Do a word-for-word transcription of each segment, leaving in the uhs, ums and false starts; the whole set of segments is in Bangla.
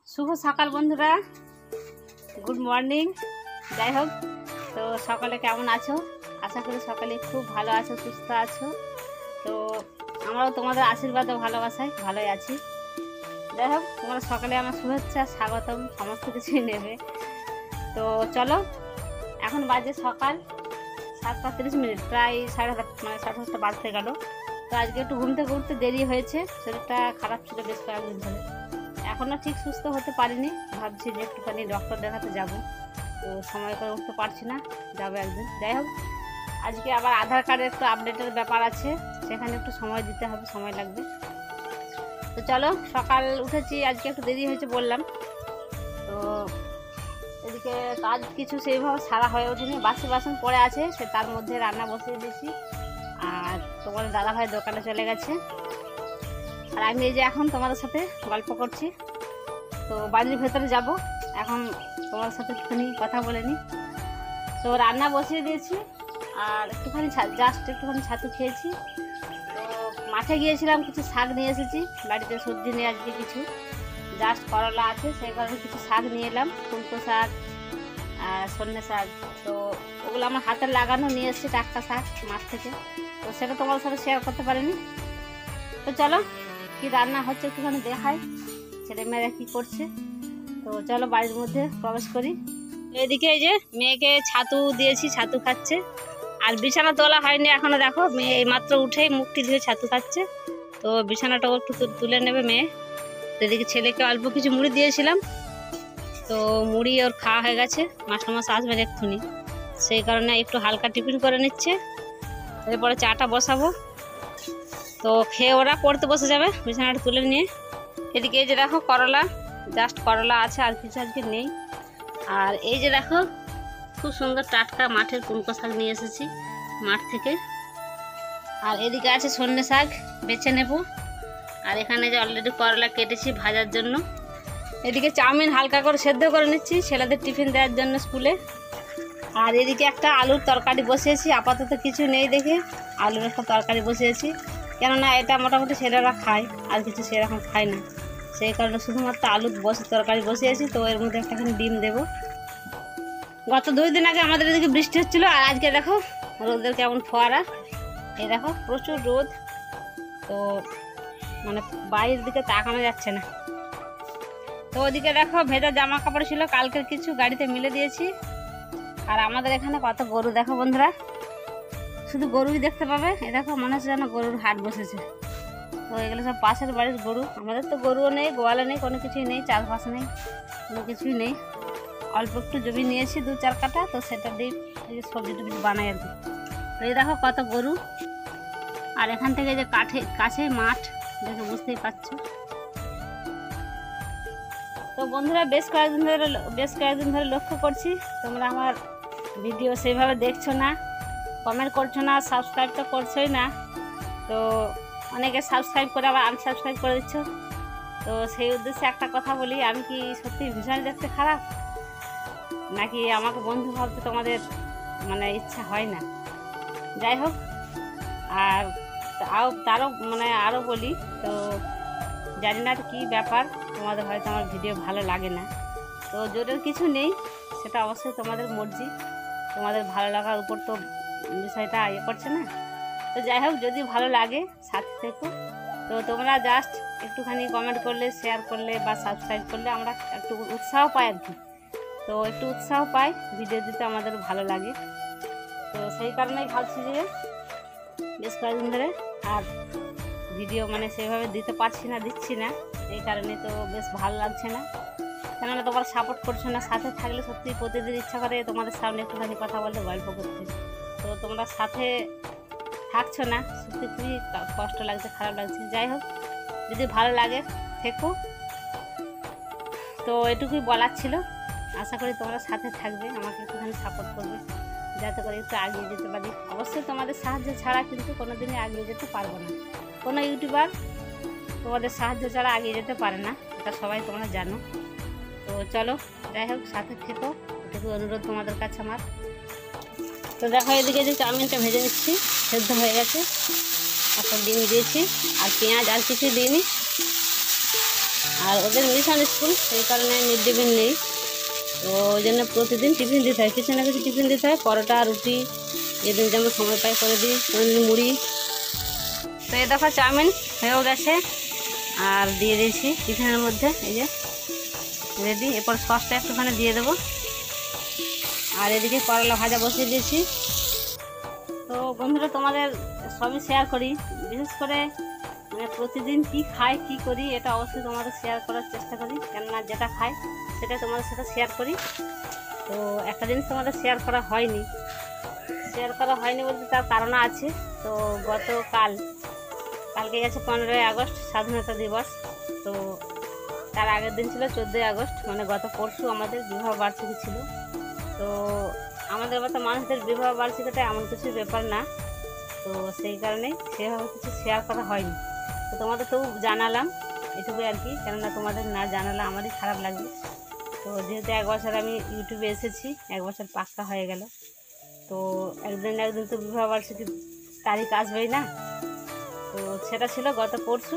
শুভ সকাল বন্ধুরা, গুড মর্নিং। যাই হোক, তো সকালে কেমন আছো? আশা করি সকালে খুব ভালো আছো, সুস্থ আছো। তো আমরাও তোমাদের আশীর্বাদ ও ভালোবাসায় ভালোই আছি। যাই হোক, তোমরা সকালে আমার শুভেচ্ছা, স্বাগতম সমস্ত কিছুই নেবে। তো চলো, এখন বাজে সকাল সাতটা তিরিশ মিনিট, প্রায় সাড়ে সাত মানে সাড়ে সাতটা বাজতে গেল। তো আজকে একটু ঘুমতে ঘুরতে দেরি হয়েছে, শরীরটা খারাপ ছিল বেশ কয়েকদিন ধরে। এখনও ঠিক সুস্থ হতে পারিনি, ভাবছি যে একটুখানি ডক্টর দেখাতে যাব। তো সময় করে উঠতে পারছি না, যাবো একদিন। যাই হোক, আজকে আবার আধার কার্ডের একটু আপডেটের ব্যাপার আছে, সেখানে একটু সময় দিতে হবে, সময় লাগবে। তো চলো, সকাল উঠেছি, আজকে একটু দেরি হয়েছে বললাম। তো এদিকে কাজ কিছু সেইভাবে সারা হয়ে ওঠেনি, বাসি বাসন পড়ে আছে, সে তার মধ্যে রান্না বসিয়ে দিয়েছি। আর তোমার দাদাভাই দোকানে চলে গেছে, আর আমি এই যে এখন তোমাদের সাথে গল্প করছি। তো বাড়ির ভেতরে যাব, এখন তোমার সাথে একটুখানি কথা বলে নিই। তো রান্না বসিয়ে দিয়েছি, আর একটুখানি জাস্ট একটুখানি ছাতু খেয়েছি। তো মাঠে গিয়েছিলাম, কিছু শাক নিয়ে এসেছি, বাড়িতে সবজি নিয়ে আজকে কিছু জাস্ট করলা আছে, সেই কারণে কিছু শাক নিয়ে এলাম, কুমড়ো শাক আর সন্ধ্যে শাক। তো ওগুলো আমার হাতে লাগানো নিয়ে এসেছি, টাটকা শাক মাঠ থেকে। তো সেটা তোমার সাথে শেয়ার করতে পারিনি। তো চলো, কি রান্না হচ্ছে একটুখানি দেখাই, ছেলে মেয়েরা কী করছে। তো চলো বাড়ির মধ্যে প্রবেশ করি। এদিকে এই যে মেয়েকে ছাতু দিয়েছি, ছাতু খাচ্ছে। আর বিছানা তোলা হয়নি এখনো, দেখো মেয়ে এই মাত্র উঠেই মুখটি ধুয়ে ছাতু খাচ্ছে। তো বিছানাটাও একটু তুলে নেবে মেয়ে। তো এদিকে ছেলেকে অল্প কিছু মুড়ি দিয়েছিলাম, তো মুড়ি ওর খাওয়া হয়ে গেছে, মাস্টারমাস আসবেন এক্ষুনি, সেই কারণে একটু হালকা টিফিন করে নিচ্ছে। এরপরে চাটা বসাবো, তো খেয়ে ওরা পড়তে বসে যাবে বিছানাটা তুলে নিয়ে। এদিকে এই যে দেখো করলা, জাস্ট করলা আছে, আর কিছু আজকে নেই। আর এই যে দেখো খুব সুন্দর টাটকা মাঠের কুমড়ো শাক নিয়ে এসেছি মাঠ থেকে। আর এদিকে আছে সন্ধ্যে শাক, বেছে নেব। আর এখানে যে অলরেডি করলা কেটেছি ভাজার জন্য। এদিকে চাউমিন হালকা করে সেদ্ধ করে নিচ্ছি ছেলেদের টিফিন দেওয়ার জন্য স্কুলে। আর এদিকে একটা আলুর তরকারি বসিয়েছি, আপাতত কিছু নেই দেখে আলুর একটা তরকারি বসিয়েছি, কেননা এটা মোটামুটি ছেলেরা খায়, আর কিছু সেরকম খায় না, সেই কারণে শুধুমাত্র আলুর বসে তরকারি বসিয়েছি। তো এর মধ্যে একটাখানি ডিম দেবো। গত দুই দিন আগে আমাদের এদিকে বৃষ্টি হচ্ছিলো, আর আজকে দেখো রোদের কেমন ফোয়ারা, এই দেখো প্রচুর রোদ। তো মানে বাইরের দিকে তাকানো যাচ্ছে না। তো ওদিকে দেখো ভেজা জামা কাপড় ছিল কালকের, কিছু গাড়িতে মিলে দিয়েছি। আর আমাদের এখানে কত গরু দেখো বন্ধুরা, শুধু গরুই দেখতে পাবে। এ দেখো মনে হচ্ছে যেন গরুর হাট বসেছে। তো এগুলো সব পাশের বাড়ির গরু, আমাদের তো গরুও নেই, গোয়ালে নেই, কোনো কিছুই নেই, চাষবাস নেই, কোনো কিছুই নেই। অল্প একটু জমি নিয়েছি দু চার কাটা, তো সেটা দিয়ে সবজি টবজি বানাই আর কি। তো এই দেখো কত গরু। আর এখান থেকে যে কাঠে কাছে মাঠ, দেখে বুঝতেই পারছো। তো বন্ধুরা বেশ কয়েকদিন ধরে বেশ কয়েকদিন ধরে লক্ষ্য করছি তোমরা আমার ভিডিও সেইভাবে দেখছো না, কমেন্ট করছো না, সাবস্ক্রাইব তো করছোই না। তো অনেকে সাবস্ক্রাইব করে আবার আনসাবস্ক্রাইব করে দিচ্ছ। তো সেই উদ্দেশ্যে একটা কথা বলি, আমি কি সত্যি ভীষণ দেখতে খারাপ, নাকি আমাকে বন্ধু ভাবতে তোমাদের মানে ইচ্ছা হয় না? যাই হোক, আর তারও মানে আরও বলি, তো জানি না কী ব্যাপার, তোমাদের হয়তো আমার ভিডিও ভালো লাগে না। তো জোরের কিছু নেই, সেটা অবশ্যই তোমাদের মর্জি, তোমাদের ভালো লাগার উপর তো বিষয়টা ইয়ে করছে না। তো যাই হোক, যদি ভালো লাগে সাথে থেকো। তো তোমরা জাস্ট একটুখানি কমেন্ট করলে, শেয়ার করলে বা সাবস্ক্রাইব করলে আমরা একটু উৎসাহ পাই আর কি। তো একটু উৎসাহ পাই, ভিডিও দিতে আমাদের ভালো লাগে। তো সেই কারণেই ভাবছি যে বেশ কয়েকদিন ধরে আর ভিডিও মানে সেভাবে দিতে পারছি না, দিচ্ছি না, এই কারণে তো বেশ ভালো লাগছে না, কেননা তোমরা সাপোর্ট করছো না। সাথে থাকলে সত্যি প্রতিদিন ইচ্ছা করে তোমাদের সামনে একটুখানি কথা বলতে, গল্প করতে। তো তোমরা সাথে থাকছো না, সত্যি খুবই কষ্ট লাগছে, খারাপ লাগছে। যাই হোক, যদি ভালো লাগে থেকো। তো এটুকুই বলার ছিল, আশা করি তোমরা সাথে থাকবে, আমাকে একটুখানি সাপোর্ট করবে, যাতে করে একটু এগিয়ে যেতে পারি। অবশ্যই তোমাদের সাহায্য ছাড়া কিন্তু কোনো দিনই এগিয়ে যেতে পারবো না, কোনো ইউটিউবার তোমাদের সাহায্য ছাড়া এগিয়ে যেতে পারে না, এটা সবাই তোমরা জানো। তো চলো, যাই হোক সাথে থেকো, এটুকু অনুরোধ তোমাদের কাছে আমার। তো দেখো এদিকে যে চাউমিনটা ভেজে নিচ্ছি, সেদ্ধ হয়ে গেছে, একটা ডিম দিয়েছি, আর পেঁয়াজ আর কিছু দিইনি। আর আর ওদের মিশন স্কুল, সেই কারণে মিড ডে মিল নেই, তো ওই জন্য প্রতিদিন টিফিন দিতে হয়, কিছু না কিছু টিফিন দিতে হয়, পরোটা রুটি যেদিন যেমন সময় পাই করে দিই, কোনোদিন মুড়ি। তো এই দেখো চাউমিন হয়েও গেছে আর দিয়ে দিয়েছি টিফিনের মধ্যে, এই যে রেডি। এরপর সসটা একটুখানি দিয়ে দেবো। আর এদিকে করলা ভাজা বসিয়ে দিয়েছি। তো বন্ধুরা তোমাদের সবই শেয়ার করি, বিশেষ করে মানে প্রতিদিন কি খাই কি করি এটা অবশ্যই তোমাদের শেয়ার করার চেষ্টা করি, কেননা যেটা খাই সেটা তোমাদের সাথে শেয়ার করি। তো একটা জিনিস তোমাদের শেয়ার করা হয়নি, শেয়ার করা হয়নি বলতে তার কারণ আছে। তো গতকাল কালকে গেছে পনেরোই আগস্ট স্বাধীনতা দিবস, তো তার আগের দিন ছিল চোদ্দোই আগস্ট, মানে গত পরশু আমাদের বিবাহ বার্ষিকী ছিল। তো আমাদের মতো মানুষদের বিবাহ বার্ষিকীটা এমন কিছু ব্যাপার না, তো সেই কারণেই সেভাবে কিছু শেয়ার করা হয়নি। তো তোমাদের তো জানালাম এটুকুই আর কি, কেননা তোমাদের না জানালে আমারই খারাপ লাগবে। তো যেহেতু এক বছর আমি ইউটিউবে এসেছি, এক বছর পাক্কা হয়ে গেল, তো একদিন একদিন তো বিবাহ বার্ষিকীর তারিখ আসবেই না। তো সেটা ছিল গত পরশু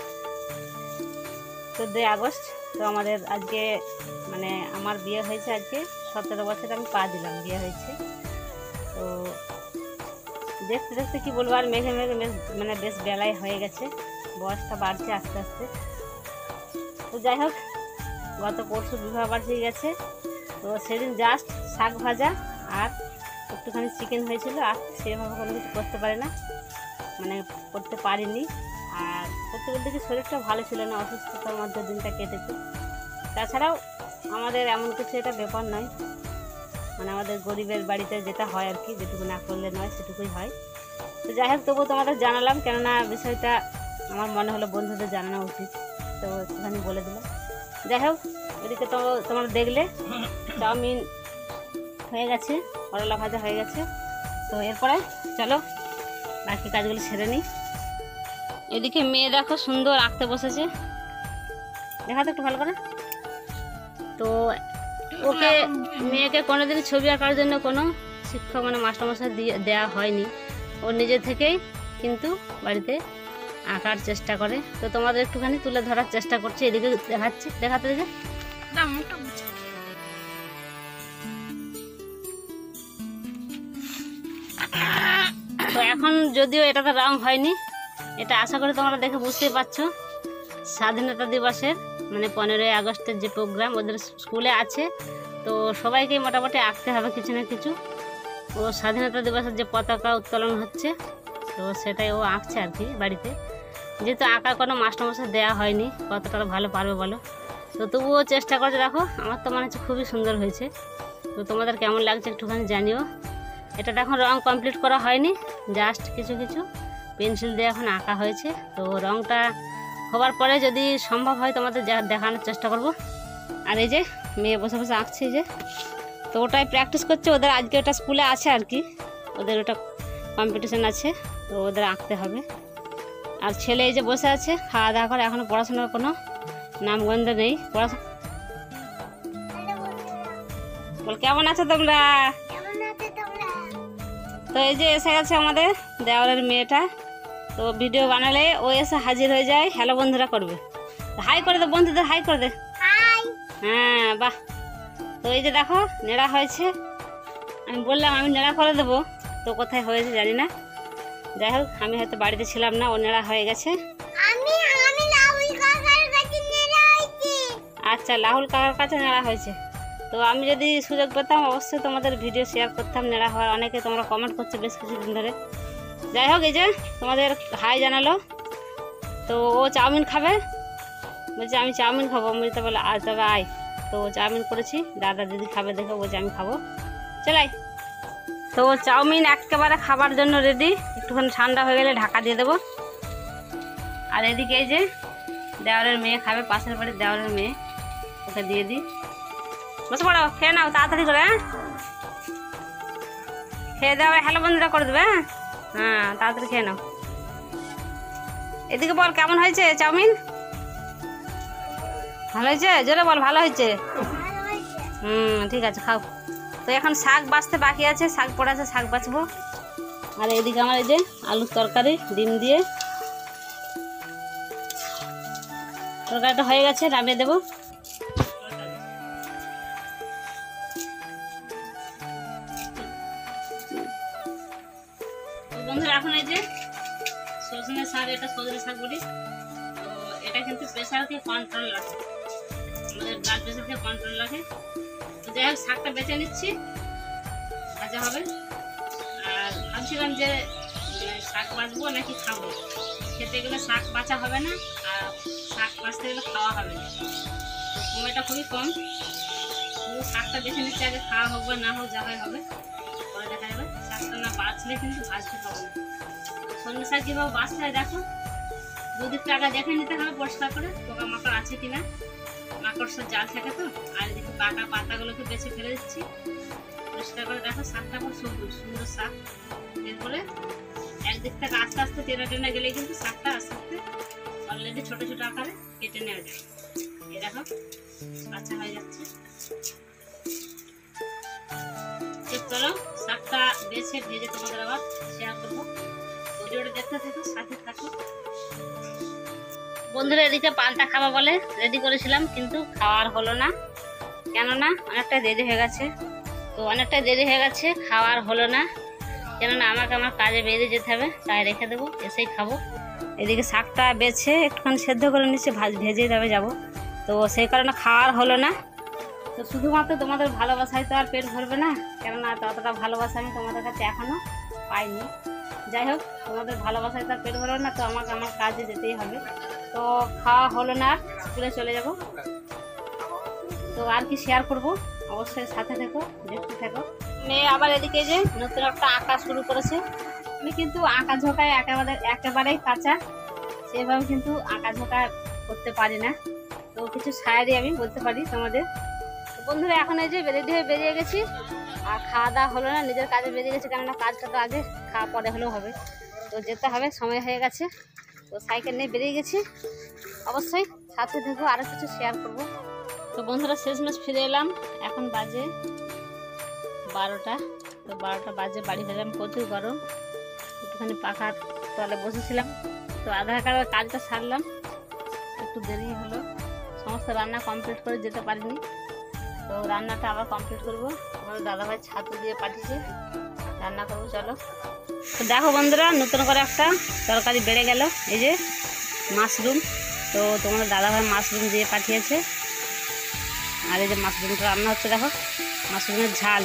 চোদ্দোই আগস্ট। তো আমাদের আজকে মানে আমার বিয়ে হয়েছে আজকে সতেরো বছর আমি পা দিলাম, বিয়ে হয়েছে। তো দেখতে দেখতে কী বলবো, আর মেঘে মেঘে মানে বেশ বেলায় হয়ে গেছে, বয়সটা বাড়ছে আস্তে আস্তে। তো যাই হোক, গত পরশু বিবাহ বার্ষিকী গেছে, তো সেদিন জাস্ট শাক ভাজা আর একটুখানি চিকেন হয়েছিল, আর সেভাবে কোনো কিছু করতে পারে না, মানে করতে পারিনি। আর সত্যি বলতে কি শরীরটা ভালো ছিল না, অসুস্থতার মধ্যে দিনটা কেটেছে। তাছাড়াও আমাদের এমন কিছু এটা ব্যাপার নয়, মানে আমাদের গরিবের বাড়িতে যেটা হয় আর কি, যেটুকু না করলে নয় সেটুকুই হয়। তো যাই হোক, তবুও তোমাদের জানালাম, কেননা বিষয়টা আমার মনে হলো বন্ধুদের জানানো উচিত, তো একটুখানি বলে দিলাম। যাই হোক, এদিকে তো তোমরা দেখলে চাউমিন হয়ে গেছে, করলা ভাজা হয়ে গেছে। তো এরপরে চলো বাকি কাজগুলো সেরে নিই। এদিকে মেয়ে দেখো সুন্দর আঁকতে বসেছে, দেখা তো একটু ভালো করে। তো ওকে মেয়েকে কোনোদিন ছবি আঁকার জন্য কোনো শিক্ষক মানে মাস্টারমশাই দিয়ে দেওয়া হয়নি, ও নিজে থেকেই কিন্তু বাড়িতে আঁকার চেষ্টা করে। তো তোমাদের একটুখানি তুলে ধরার চেষ্টা করছি, এদিকে দেখাচ্ছি, দেখাতে দেখে। তো এখন যদিও এটাতে রং হয়নি, এটা আশা করি তোমরা দেখে বুঝতেই পারছো স্বাধীনতা দিবসের মানে পনেরোই আগস্টের যে প্রোগ্রাম ওদের স্কুলে আছে, তো সবাইকেই মোটামুটি আঁকতে হবে কিছু না কিছু। ও স্বাধীনতা দিবসের যে পতাকা উত্তোলন হচ্ছে, তো সেটাই ও আঁকছে আর কি বাড়িতে, যেহেতু আঁকার কোনো মাস্টারমশাই দেওয়া হয়নি, কতটা ভালো পারবে বলো। তো তবুও চেষ্টা করে দেখো, আমার তো মনে হচ্ছে খুবই সুন্দর হয়েছে। তো তোমাদের কেমন লাগছে একটুখানি জানিও। এটা এখন রং কমপ্লিট করা হয়নি, জাস্ট কিছু কিছু পেন্সিল দিয়ে এখন আঁকা হয়েছে। তো রংটা হবার পরে যদি সম্ভব হয় তোমাদের দেখানোর চেষ্টা করব। আর এই যে মেয়ে বসে বসে আঁকছে, যে তো ওটাই প্র্যাকটিস করছে, ওদের আজকে ওটা স্কুলে আছে আর কি, ওদের ওটা কম্পিটিশান আছে, তো ওদের আঁকতে হবে। আর ছেলে এই যে বসে আছে খাওয়া দাওয়া করে, এখনও পড়াশোনার কোনো নামগন্ধ নেই। পড়াশোনা বল, কেমন আছো তোমরা? তো এই যে এসে গেছে আমাদের দেওয়ালের মেয়েটা, তো ভিডিও বানালে ও এসে হাজির হয়ে যায়, হ্যালো বন্ধুরা করবে। হাই করে দে বন্ধুদের, হাই করে দে। হ্যাঁ বাহ। তো এই যে দেখো নেড়া হয়েছে, আমি বললাম আমি নেড়া করে দেবো, তো কোথায় হয়েছে জানি না। যাই হোক, আমি হয়তো বাড়িতে ছিলাম না, ও নেড়া হয়ে গেছে। আচ্ছা, রাহুল কাকার কাছে নেড়া হয়েছে। তো আমি যদি সুযোগ পেতাম অবশ্যই তোমাদের ভিডিও শেয়ার করতাম নেড়া হওয়ার, অনেকে তোমরা কমেন্ট করছো বেশ কিছুদিন ধরে। যাই হোক, এই যে তোমাদের হাই জানালো। তো ও চাউমিন খাবে, বলছে আমি চাউমিন খাবো, আমি তো বলে আজ তবে আয়। তো চাউমিন করেছি, দাদা দিদি খাবে দেখে বলছে আমি খাবো, চলাই। তো চাউমিন একেবারে খাবার জন্য রেডি, একটুখানি ঠান্ডা হয়ে গেলে ঢাকা দিয়ে দেবো। আর এদিকে এই যে দেওয়ারের মেয়ে খাবে, পাশের বাড়ির দেওয়ারের মেয়ে, ওকে দিয়ে দিই। বসে পড়ো, খেয়ে নাও তাড়াতাড়ি করে, হ্যাঁ খেয়ে দেওয়া হ্যালো বন্ধুরা করে দেবে। হ্যাঁ হ্যাঁ তাড়াতাড়ি খেয়ে নাও। এদিকে বল কেমন হয়েছে চাউমিন? ভালো হয়েছে, জোরে বল ভালো হয়েছে। হুম ঠিক আছে, খাও। তো এখন শাক বাছতে বাকি আছে, শাক পড়ে আছে, শাক বাছবো। আর এদিকে আমার এই যে আলুর তরকারি ডিম দিয়ে। তরকারিটা হয়ে গেছে, নামিয়ে দেবো। বন্ধুরা এখন এই যে সজনে শাক, এটা সজনে শাক বলি, তো এটা কিন্তু প্রেশারকে কন্ট্রোল রাখে, আমাদের ব্লাড প্রেশারকে কন্ট্রোল রাখে। তো যাই হোক শাকটা বেছে নিচ্ছি, ভাজা হবে। আর ভাবছিলাম যে শাক বাছবো নাকি খাবো, খেতে গেলে শাক বাছা হবে না, আর শাক বাছতে গেলে খাওয়া হবে না, তো সময়টা খুবই কম। পুরো শাকটা বেছে নিচ্ছি, আগে খাওয়া হোক বা না হোক যা হয় হবে, পরে দেখা যাবে। শাকটা না বাছলে কিন্তু ভাজতে পাবো না। সজনে শাক কীভাবে বাছতে হয় দেখো, দুদিকটা আগে দেখে নিতে হবে পরিষ্কার করে পোকা মাকড় আছে কিনা, মাকড়সার জাল থাকে তো। আর এদিকে পাকা পাতাগুলোকে বেছে ফেলে দিচ্ছি পরিষ্কার করে। দেখো শাকটা খুব সবুজ সুন্দর শাক। এরপরে একদিক থেকে আস্তে আস্তে টেনে টেনে গেলে কিন্তু শাকটা আস্তে আস্তে অলরেডি ছোটো ছোটো আকারে কেটে নেওয়া যায়। এই দেখো কাঁচা হয়ে যাচ্ছে। চলো শাকটা বেছে ভেজে তোমাদের আবার শেয়ার করবো, ভিডিওটা দেখতে থাকো, সাথে থাকো। বন্ধুরা এদিকে পান্তা খাওয়া বলে রেডি করেছিলাম, কিন্তু খাওয়ার হলো না, কেননা অনেকটা দেরি হয়ে গেছে। তো অনেকটা দেরি হয়ে গেছে, খাওয়ার হলো না, কেননা আমাকে আমার কাজে বেরিয়ে যেতে হবে, তাই রেখে দেবো, এসেই খাবো। এদিকে শাকটা বেছে একটুখানি সেদ্ধ করে নিচ্ছি, ভাজ ভেজে যাবে যাবো, তো সেই কারণে খাওয়ার হলো না। তো শুধুমাত্র তোমাদের ভালোবাসায় তো আর পেট ভরবে না, কেননা ততটা ভালোবাসা আমি তোমাদের কাছে এখনও পাইনি। যাই হোক তোমাদের ভালোবাসায় তো আর পেট ভরবে না, তো আমাকে আমার কাজে যেতেই হবে। তো খাওয়া হলো না, স্কুলে চলে যাব। তো আর কি শেয়ার করব, অবশ্যই সাথে থেকো, দেখতে থাকো। মেয়ে আবার এদিকে যে নতুন একটা আঁকা শুরু করেছে। আমি কিন্তু আঁকা ঝোঁকায় একেবারে একেবারেই কাঁচা, সেভাবে কিন্তু আঁকা ঝোঁকা করতে পারি না। তো কিছু শায়ারি আমি বলতে পারি তোমাদের। বন্ধুরা এখন এই যে রেডি হয়ে বেরিয়ে গেছি, আর খাওয়া দাওয়া হলো না, নিজের কাজে বেরিয়ে গেছি, কেননা কাজটা তো আগে খাওয়া পরে হলেও হবে, তো যেতে হবে, সময় হয়ে গেছে। তো সাইকেল নিয়ে বেরিয়ে গেছি, অবশ্যই সাথে থেকো, আরও কিছু শেয়ার করব। তো বন্ধুরা শেষমেশ ফিরে এলাম, এখন বাজে বারোটা। তো বারোটা বাজে বাড়ি ফেলাম, প্রচুর গরম, একটুখানি পাখার তলে বসেছিলাম। তো আধার কার্ডের কাজটা সারলাম, একটু দেরি হলো, সমস্ত রান্না কমপ্লিট করে যেতে পারিনি। তো রান্নাটা আবার কমপ্লিট করবো, আমার দাদাভাই ছাতু দিয়ে পাঠিয়েছে, রান্না করবো চলো। তো দেখো বন্ধুরা নতুন করে একটা তরকারি বেড়ে গেল, এই যে মাশরুম। তো তোমাদের দাদাভাই মাশরুম দিয়ে পাঠিয়েছে, আর এই যে মাশরুমটা রান্না হচ্ছে, দেখো মাশরুমের ঝাল।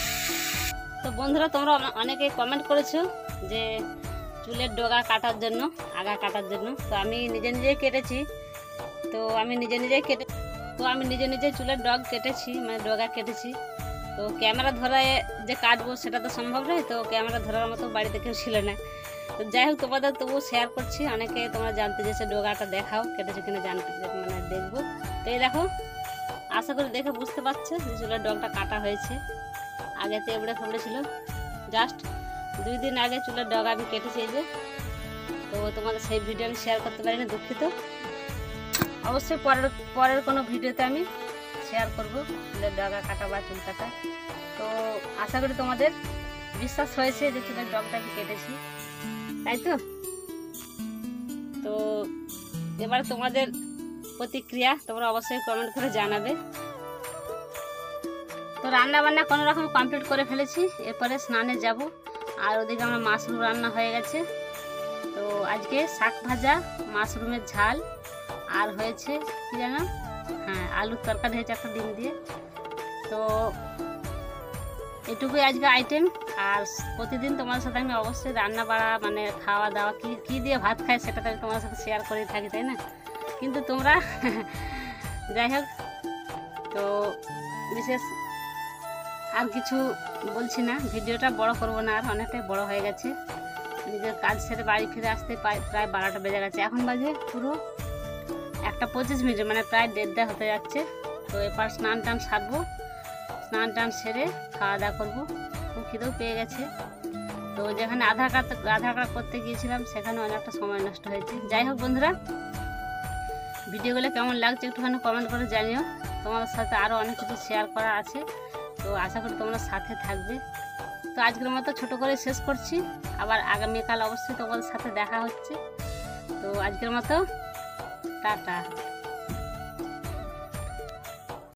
তো বন্ধুরা তোমরা অনেকে কমেন্ট করেছো যে চুলের ডগা কাটার জন্য, আগা কাটার জন্য। তো আমি নিজে নিজেই কেটেছি, তো আমি নিজে নিজেই কেটে তো আমি নিজে নিজে চুলের ডগ কেটেছি, মানে ডগা কেটেছি। তো ক্যামেরা ধরায় যে কাটবো সেটা তো সম্ভব নয়, তো ক্যামেরা ধরার মতো বাড়িতে কেউ ছিল না। তো যাই হোক তোমাদের তবুও শেয়ার করছি, অনেকে তোমরা জানতে চেয়েছো ডগাটা দেখাও কেটেছো কিনা, জানতে মানে দেখবো। তো এই দেখো, আশা করি দেখে বুঝতে পারছো যে চুলের ডগটা কাটা হয়েছে। আগে তো এবড়ে ফেবড়ে ছিল, জাস্ট দুই দিন আগে চুলের ডগা আমি কেটেছি এই যে। তো তোমাদের সেই ভিডিও আমি শেয়ার করতে পারিনি, দুঃখিত। অবশ্যই পরের পরের কোনো ভিডিওতে আমি শেয়ার করবো চুলের ডগা কাটা বা চুল কাটা। তো আশা করি তোমাদের বিশ্বাস হয়েছে যে চুলের ডগটা আমি কেটেছি, তাই তো। তো এবার তোমাদের প্রতিক্রিয়া তোমরা অবশ্যই কমেন্ট করে জানাবে। তো রান্না বান্না কোনো রকম কমপ্লিট করে ফেলেছি, এরপরে স্নানে যাব। আর ওদিকে আমার মাশরুম রান্না হয়ে গেছে। তো আজকে শাক ভাজা, মাশরুমের ঝাল, আর হয়েছে কি জানো, হ্যাঁ আলুর তরকারি হয়েছে একটা ডিম দিয়ে। তো এটুকুই আজকে আইটেম। আর প্রতিদিন তোমাদের সাথে আমি অবশ্যই রান্না বাড়া মানে খাওয়া দাওয়া কী কী দিয়ে ভাত খাই সেটা তো আমি তোমাদের সাথে শেয়ার করেই থাকি, তাই না। কিন্তু তোমরা যাই হোক, তো বিশেষ আর কিছু বলছি না, ভিডিওটা বড় করব না, আর অনেকটাই বড় হয়ে গেছে। নিজের কাজ সেরে বাড়ি ফিরে আসতে প্রায় বারোটা বেজে গেছে, এখন বাজে পুরো একটা পঁচিশ মিনিট, মানে প্রায় দেড়টা হতে যাচ্ছে। তো এরপর স্নান টান সারবো, স্নান টান সেরে খাওয়া দাওয়া করবো, খুব খিদেও পেয়ে গেছে। তো যেখানে আধার কার্ড আধার কার্ড করতে গিয়েছিলাম সেখানে অনেকটা সময় নষ্ট হয়েছে। যাই হোক বন্ধুরা, ভিডিওগুলো কেমন লাগছে একটুখানি কমেন্ট করে জানিও, তোমাদের সাথে আরও অনেক কিছু শেয়ার করা আছে। তো আশা করি তোমরা সাথে থাকবে। তো আজকের মতো ছোট করে শেষ করছি, আবার আগামীকাল অবশ্যই তোমাদের সাথে দেখা হচ্ছে। তো আজকের মতো টাটা।